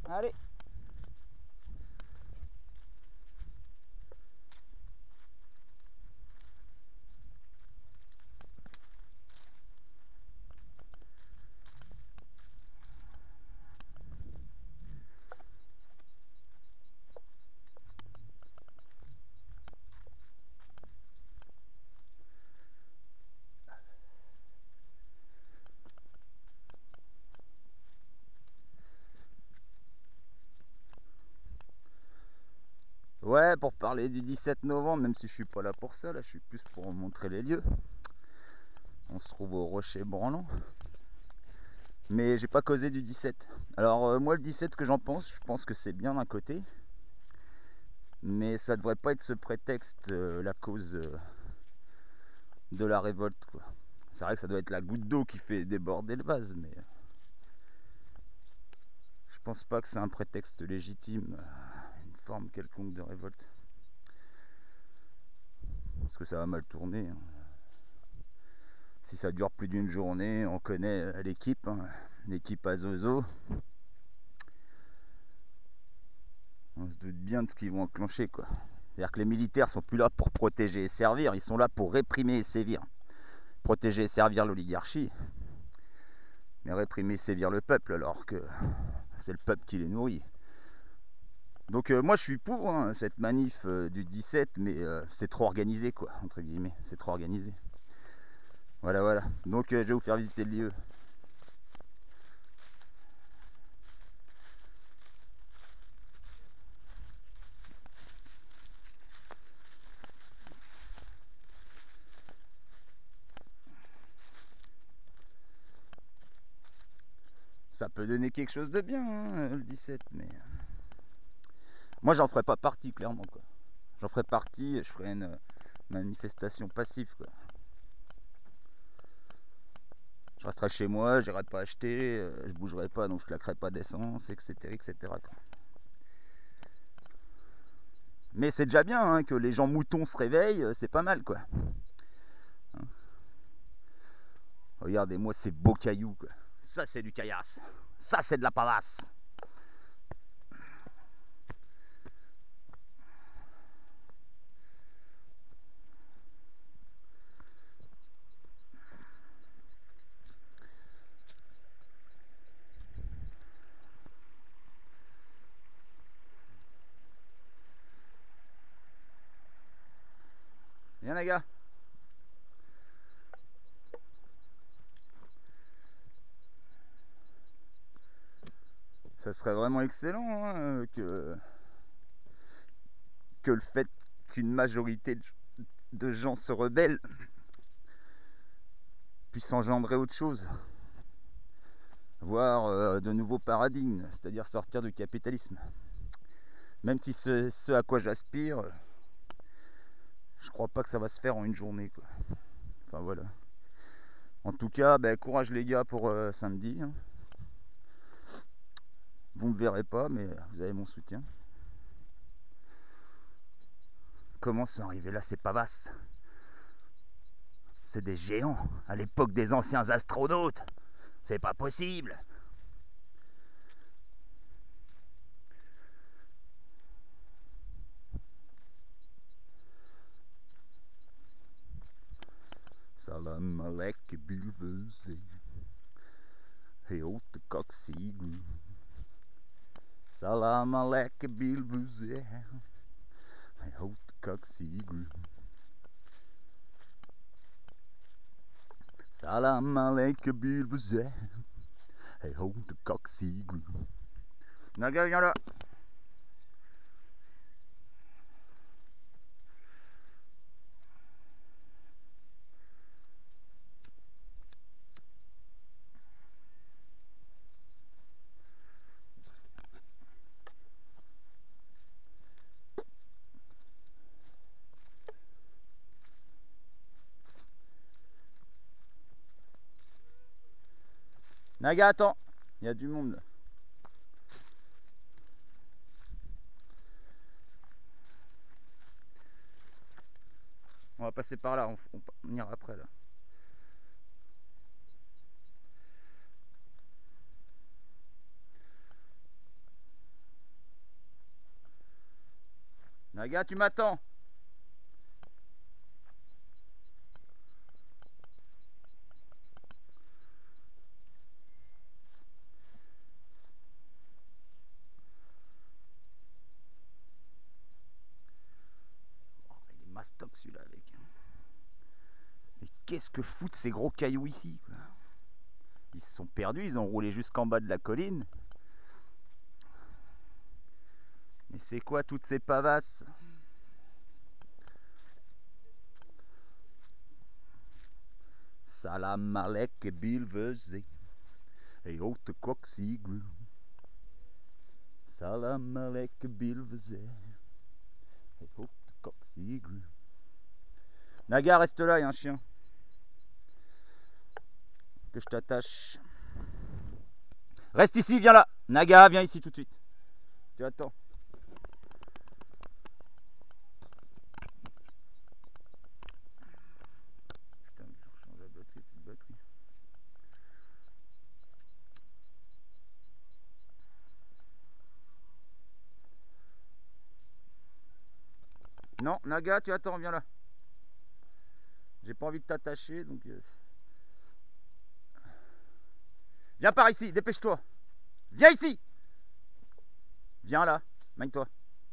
Allez. Ouais, pour parler du 17 novembre, même si je suis pas là pour ça, là je suis plus pour vous montrer les lieux. On se trouve au Rocher Branlant. Mais j'ai pas causé du 17. Alors moi le 17, ce que j'en pense, je pense que c'est bien d'un côté. Mais ça devrait pas être ce prétexte, la cause de la révolte, quoi. C'est vrai que ça doit être la goutte d'eau qui fait déborder le vase, mais je pense pas que c'est un prétexte légitime, une forme quelconque de révolte. Parce que ça va mal tourner, hein. Si ça dure plus d'une journée, on connaît l'équipe, hein, l'équipe à Zozo. On se doute bien de ce qu'ils vont enclencher, quoi. C'est-à-dire que les militaires sont plus là pour protéger et servir, ils sont là pour réprimer et sévir. Protéger et servir l'oligarchie, mais réprimer et sévir le peuple, alors que c'est le peuple qui les nourrit. Donc moi je suis pour hein, cette manif du 17, mais c'est trop organisé, quoi, entre guillemets, c'est trop organisé. Voilà, voilà. Donc je vais vous faire visiter le lieu. Ça peut donner quelque chose de bien, hein, le 17, mais moi j'en ferai pas partie, clairement, quoi. J'en ferai partie, je ferai une manifestation passive, quoi. Je resterai chez moi, j'irai pas acheter, je bougerai pas, donc je claquerai pas d'essence, etc., etc., quoi. Mais c'est déjà bien hein, que les gens moutons se réveillent, c'est pas mal, quoi. Hein. Regardez-moi ces beaux cailloux, quoi. Ça c'est du caillasse, ça c'est de la pavasse. Viens les gars. Ça serait vraiment excellent hein, que le fait qu'une majorité de gens se rebellent puisse engendrer autre chose, voire de nouveaux paradigmes, c'est-à-dire sortir du capitalisme. Même si ce à quoi j'aspire, je crois pas que ça va se faire en une journée, quoi. Enfin voilà. En tout cas, ben, courage les gars pour samedi. Hein. Vous me verrez pas, mais vous avez mon soutien. Comment sont arrivés là ces pavasses? C'est des géants, à l'époque des anciens astronautes. C'est pas possible. Salam alek bilveze. Hey haute coxigre. Salam alek bilveze. Hey haute coxigre. Salam alek bilveze. Hey haute coxigre. Naga, viens là. Naga, attends. Il y a du monde là. On va passer par là, on ira après là. Naga, tu m'attends? Oh, il est mastoc celui-là avec. Mais qu'est-ce que foutent ces gros cailloux ici, quoi? Ils se sont perdus, ils ont roulé jusqu'en bas de la colline. Mais c'est quoi toutes ces pavasses? Salam alek et bilveze et haute coxigru. Salam alek et bilveze et haute coxigru. Naga, reste là, il y a un chien. Que je t'attache. Reste ici, viens là. Naga, viens ici tout de suite. Tu attends. Putain, je rechange la batterie, plus de batterie. Non, Naga, tu attends, viens là. J'ai pas envie de t'attacher, donc... Viens par ici, dépêche-toi. Viens ici. Viens là, mène-toi.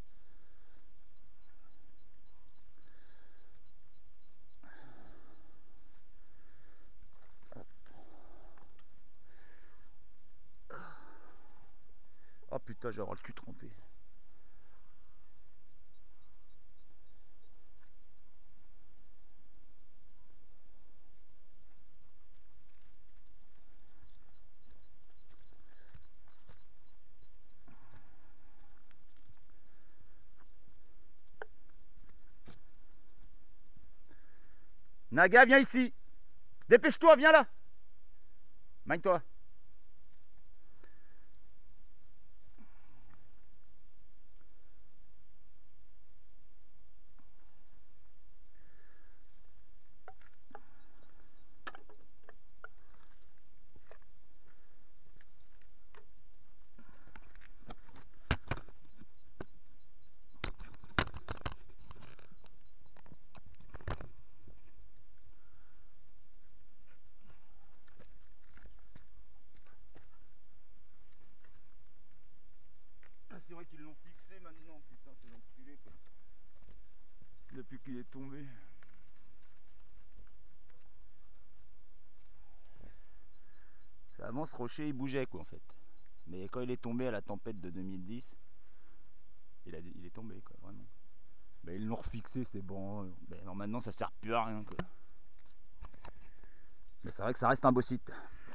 Oh putain, j'ai avoir le cul trempé. Naga, viens ici. Dépêche-toi, viens là. Mène-toi. C'est vrai qu'ils l'ont fixé maintenant, putain, c'est l'enculé quoi. Depuis qu'il est tombé. Avant ce rocher il bougeait quoi en fait. Mais quand il est tombé à la tempête de 2010, il est tombé quoi, vraiment. Ben, ils l'ont refixé, c'est bon. Ben, alors maintenant ça sert plus à rien quoi. Mais c'est vrai que ça reste un beau site.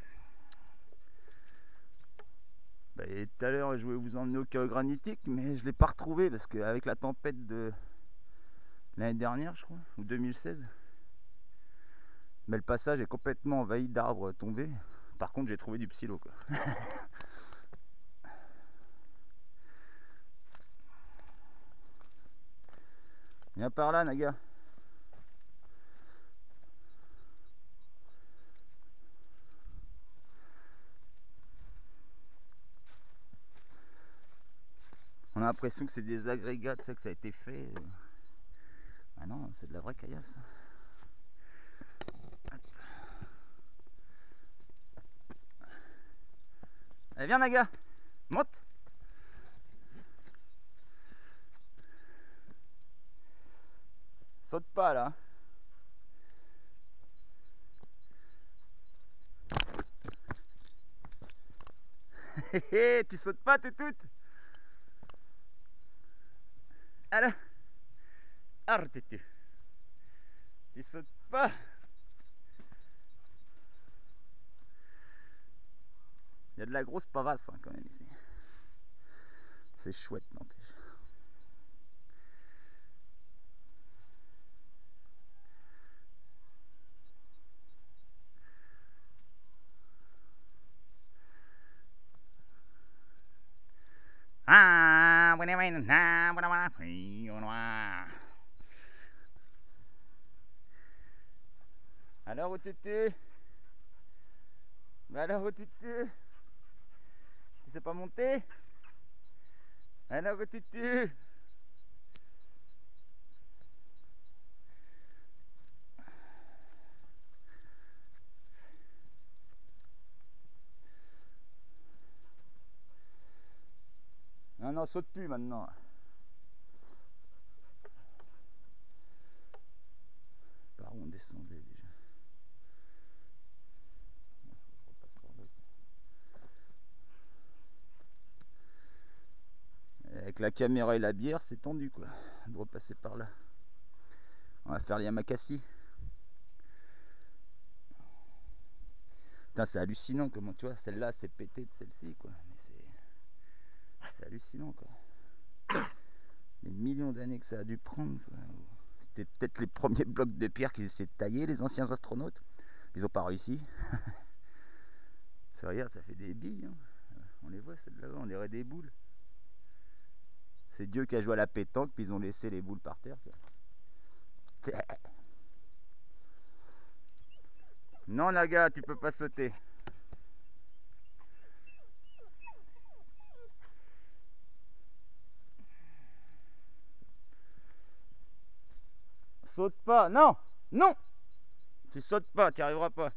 Ben, tout à l'heure je voulais vous emmener au chaos granitique, mais je l'ai pas retrouvé parce qu'avec la tempête de l'année dernière je crois, ou 2016, mais le passage est complètement envahi d'arbres tombés. Par contre j'ai trouvé du psyllo quoi. Viens par là Naga. On a l'impression que c'est des agrégats, tu sais, que ça a été fait. Ah non, c'est de la vraie caillasse. Allez, viens Naga, monte. Saute pas là. Tu sautes pas toutoute. Alors, arrête tu sautes pas. Il y a de la grosse pavasse hein, quand même ici. C'est chouette n'empêche. Alors où tu t'es? Alors où tu t'es? Tu sais pas monter? Alors où tu t'es? non, saute plus maintenant. Par où on descendait déjà? Je repasse par là. Avec la caméra et la bière, c'est tendu quoi, de repasser par là. On va faire les Yamakasi. Putain, c'est hallucinant comment tu vois, celle-là c'est pété de celle-ci quoi. Mais c'est hallucinant quoi. Les millions d'années que ça a dû prendre quoi. C'était peut-être les premiers blocs de pierre qu'ils essaient de tailler, les anciens astronautes. Ils n'ont pas réussi. Ça, regarde, ça fait des billes. Hein. On les voit celles-là, on dirait des boules. C'est Dieu qui a joué à la pétanque, puis ils ont laissé les boules par terre. Quoi. Non Naga, tu peux pas sauter. Saute pas, non, non. Tu sautes pas, tu n'y arriveras pas.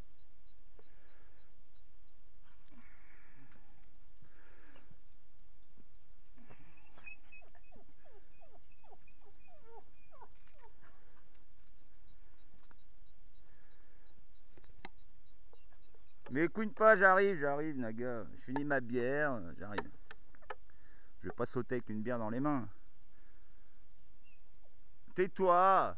Mais écoute pas, j'arrive Naga. Je finis ma bière, j'arrive. Je vais pas sauter avec une bière dans les mains. Tais-toi.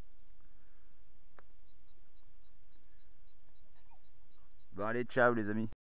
Bon allez, ciao les amis.